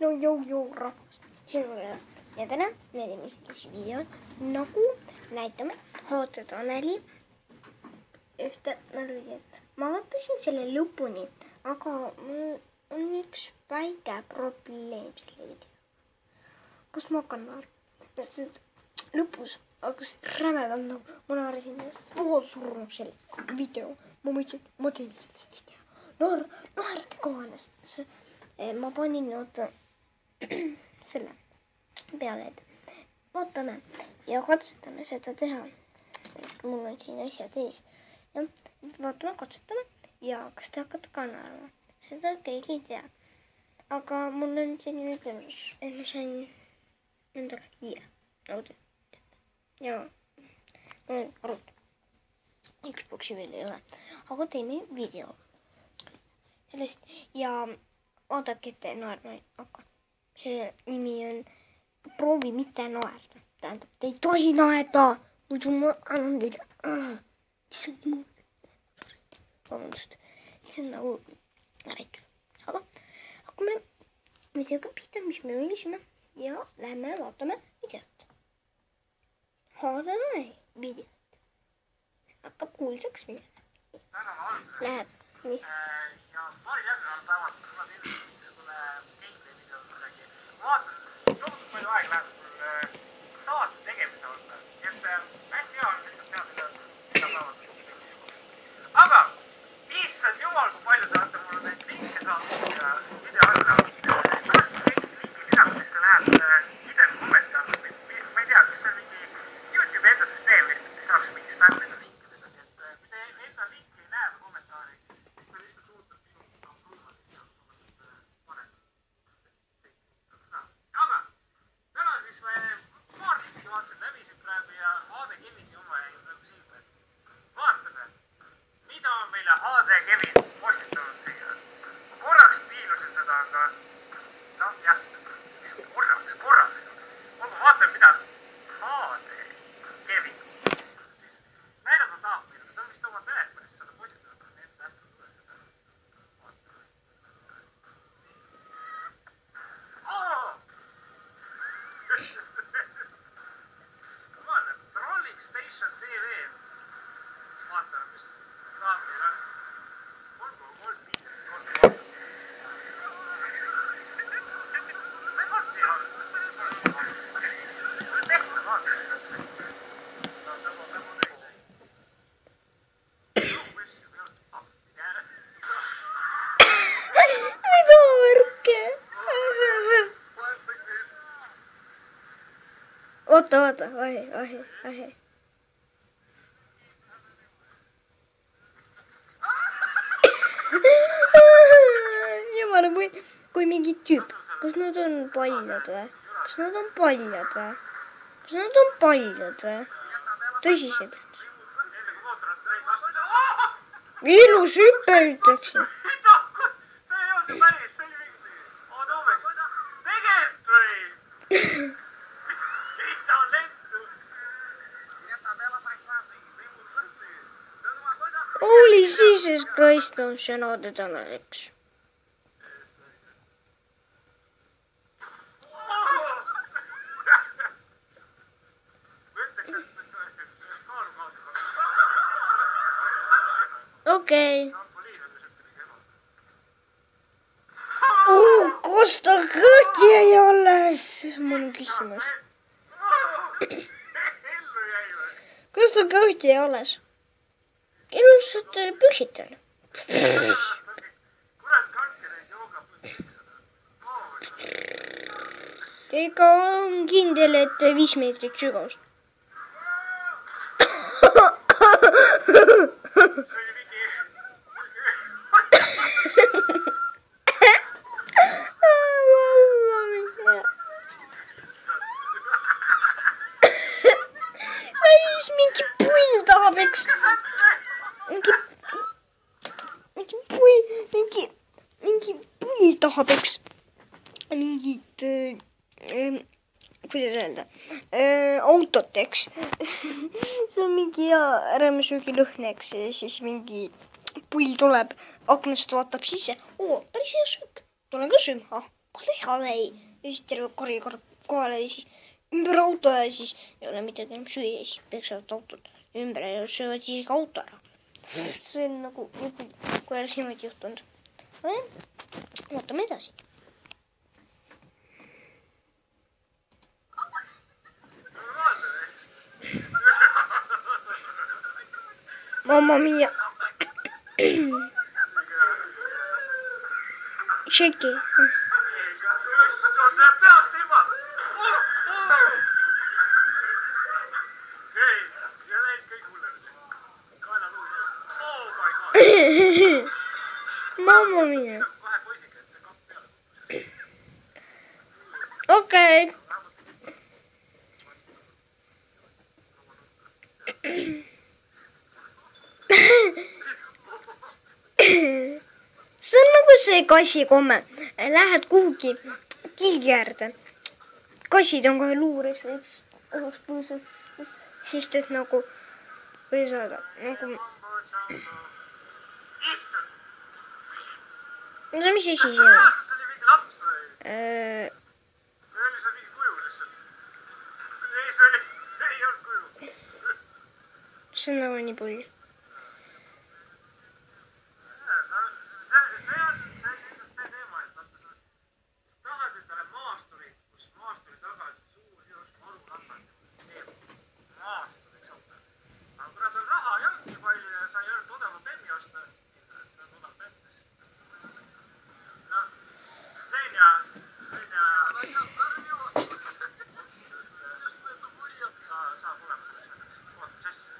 No joo rahvas. Sinulle. Ja tänään me teemme siis videon nagu näitame Hoote Taneli ühte videot. Ma vaatasin selle lõpuni, aga mul on üks väike probleem selle video. Kas ma hakkan naerma? Sest lõpus hakkas rämedalt nagu ma naerasin pool surnud selle video. Ma mõtlesin, ma teen sellest video. Naerge kohanest. Ma panin selle peale, et vaatame ja katsetame seda teha. Mul on siin asjad ees. Ja vaatame, katsetame ja kas te hakkate ka naerma. Seda keegi ei tea. Aga mul on selline ütlemus, et ma sain endale 5 nõude. Ja mul on arvuti. Xboxi veel ei ole. Aga teeme video sellest ja vaadake, et te naerma ei hakka. Selle nimi on proovi mitte naerda. Tähendab, te ei tohi naerda. Muidu ma annan teile. Vabandust. See on nagu rääkiv. Aga hakkame videoga pihta, mis me olisime. Ja lähme vaatame videot. Hoote Taneli videot. Hakkab kuulsaks minema. Läheb. Nii. Ja paari järgneval päeval ma teen gameplay video midagi. Vaatan, tohutult palju aega läheb saate tegemise alla. Et hästi hea on lihtsalt teha igapäevaselt videosid. Aga issand jumal, kui palju te olete mulle neid linke saanud ja video alla. Pärast kui linki lisaks, siis see läheb video kommenti alla. Ma ei tea, kas see on mingi YouTube'i enda süsteem vist, et ei saaks mingi spämmida linkidega. Et kui te enda linki ei näe või kommentaari, siis ta lihtsalt uutab mingi approval'i ja paneb. Aga täna siis paar linki vaatasin läbi siin praegu ja HD Kevini oma jäi praegu silma, et vaatame, mida on meile HD Kevin postitanud siia. Ma korraks piilusin seda, aga noh jah, korraks. Ma vaatan, mida HD Kevin siis näidata tahab meile. Ta on vist oma telefonist seda postitanud, see on ette ähtul tule seda. Vaatame. Come on, Trolling Station TV. Vaatame, mis kaamil on. 3,3 miljonit vaatasid. See ei olnud nii halb. See oli tehtud vaatasid. Tämu näide. Mida värke? Oota, vahi. Jumala, kui mingi tüüp. Kas nad on paljad või? Kas nad on paljad või? Tõsiselt. Ilus hüpe ütleksin. See ei olnud päris, see oli mingi. Toome, tegelikult või? Mitä on lentu? Holy Jesus Christ on see Hoote Taneliks. Okei. Kas ta kõhti ei alles? Mul on küsimus. Kas ta kõhti ei alles? Ilusad püksid tal. Ega on kindel, et 5 meetrit sügavust. Mingi pull tahab, eks. Mingi pull tahab, eks. Mingid, kuidas öelda, autot, eks. See on mingi hea rämesöögilõhn, eks. Siis mingi pull tuleb, aknast vaatab sisse. Oo, päris hea söök. Tulen ka sööma. Kohale ja siis terve kori kohale ja siis ümber auto ja siis ei ole midagi enam süüa ja siis peksavad autod ümber ja söövad siis ka auto ära. See on nagu, kui oleks niimoodi juhtunud. Vaatame edasi. Mamma mia. Tšeki. See peast ilma. Okei, ja läinud kõik hullem. Kaelaluud. Oh my god. Mamma mia. Vahe poisiga, et see kapp peale. Okei. See on nagu see kassikomme. Lähed kuhugi kilgi äärde. Kassid on kohe luures, sest et nagu või saada nagu... No mis asi see on? See oli mingi laps või? Või oli see mingi kuju lihtsalt? Ei, see oli... Ei olnud kuju. See on nagu nii pull. See on see teema, et vaata sa tahad endale maasturi, kus maasturi taga on suur jõus marulammas. Maasturiks auto. Aga kuna tal raha ei olnud nii palju ja sa ei olnud odava penni osta, see on odav pennis. No, Senja. Saab olema selles vennas. Ootab sesse.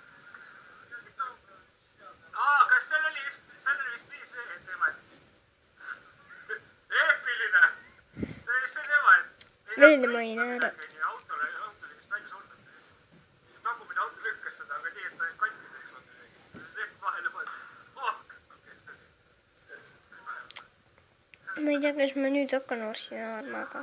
Kas seal oli vist nii see teema, et eepiline. See oli vist see teema, et Veelemaine ära. Autole vist välja surnud. Siis tagumine auto lükkas seda, aga nii, et ta kantideks on. Lepp vahele mõelda. Ma ei tea, kas ma nüüd hakkan varsti naarma, aga...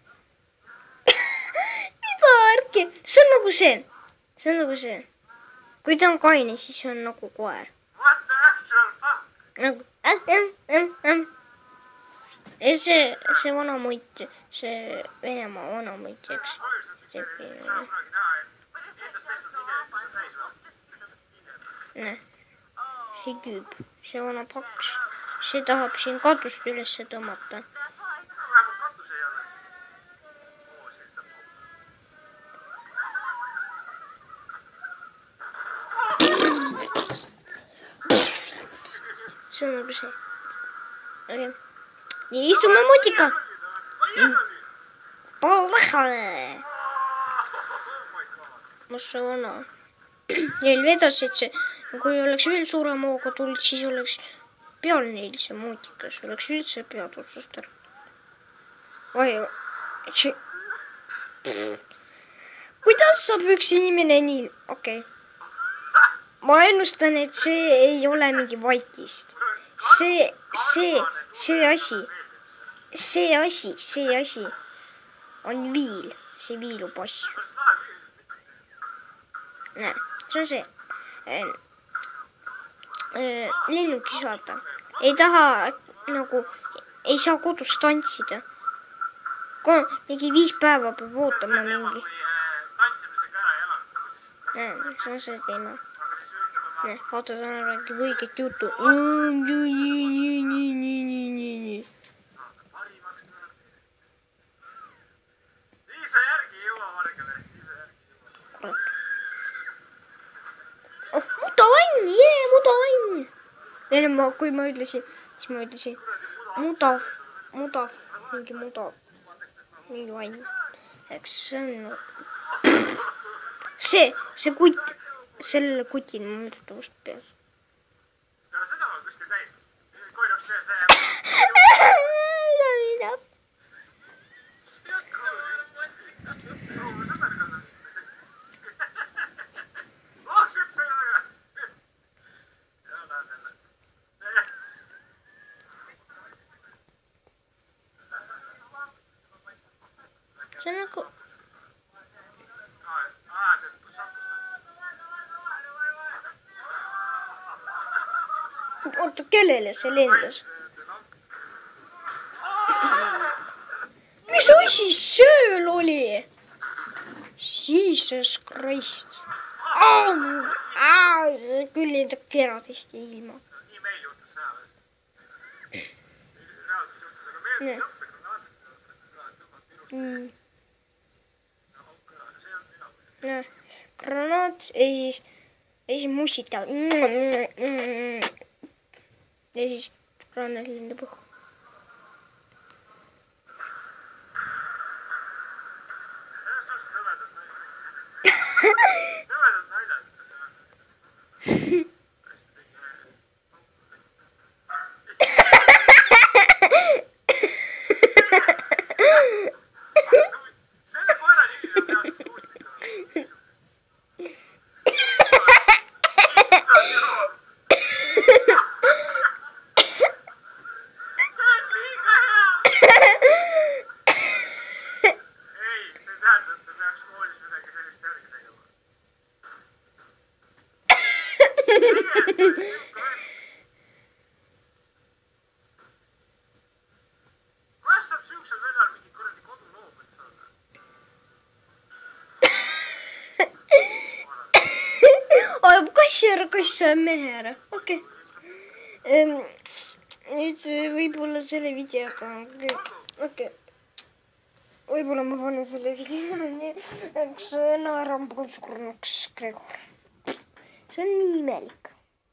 Mida värki? See on nagu see. See on nagu see. Kui ta on kaine, siis on nagu koer. What the actual fuck? Nagu... Ja see vana muit, see Venemaa vana muit, eks. Saab kunagi näha, et endast tehtud videoid, kus on täis või? Näe. See küüb. See vana paks. See tahab siin katust üles tõmmata. Vähemalt katus ei ole. Oo, siin saab See on nagu see. Okei. Nii, istume mutika. Palvahale. Mis see vana? Neil vedas, et see, kui oleks veel suurem hooga tulnud, siis oleks peal neil see mutikas. Oleks üldse pead otsast ära. Oi, see... Kuidas saab üks inimene nii... Okei. Ma ennustan, et see ei ole mingi vaikist. See asi on viil. See viilub asju. Näe, see on see. Lennukis vaata. Ei taha nagu, ei saa kodus tantsida. Mingi 5 päeva peab ootama mingi. tantsimisega ära ei elanud. Näe, see on see teema. Näe, vaata, ta räägib õiget juttu. Parimaks tuleb. Ise järgi ei jõua vargele. Kurat. Oh, mutavann, mutavann. Kui ma ütlesin, siis ma ütlesin mudav, mingi vann. Eks see on... See kutt, sellele kutil ma mõtlen vast peas. Ja seda on kuskil täis. Koiruks see... Mida? Oh, shit, see on väga... See on nagu... Oota, kellele see lendas? siis sööl oli? Jesus Christ. See küll ei keradesti ilma. Nii meil juhtus sõjaväes. Reaalselt juhtus, aga meil Nee. lõppe granaadid tõmbavad minust. See on mina. Granaat ja siis mussitavad. Ja siis granaat lendab õhku. See on nõvedad naljad. Nõvedad naljad. Selle koera nimi on peast kuustik. Issand jumal. See on liiga hea. Ei, see tähendab, et me peaks koolis midagi sellist järgi tegema. Kuidas saab siuksel vennal mingi kuradi koduloom üldse olla? Ajab kassi on mehe ära. Okei. Nüüd võib-olla selle videoga. Okei. Võib-olla ma panen selle video üks naeran pool surnuks Gregor. See on nii imelik.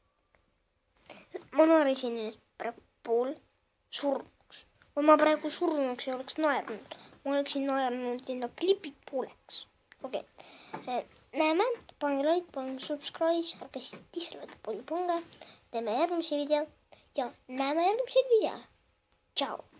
Ma naerisin nüüd praegu pool surnuks. Kui ma praegu surnuks ei oleks naernud, ma oleksin naernud enda klipid pooleks. Okei. Näeme, pange like, pange subscribe, ärge dislike, pange. Teeme järgmise video ja näeme järgmisel video. Ciao.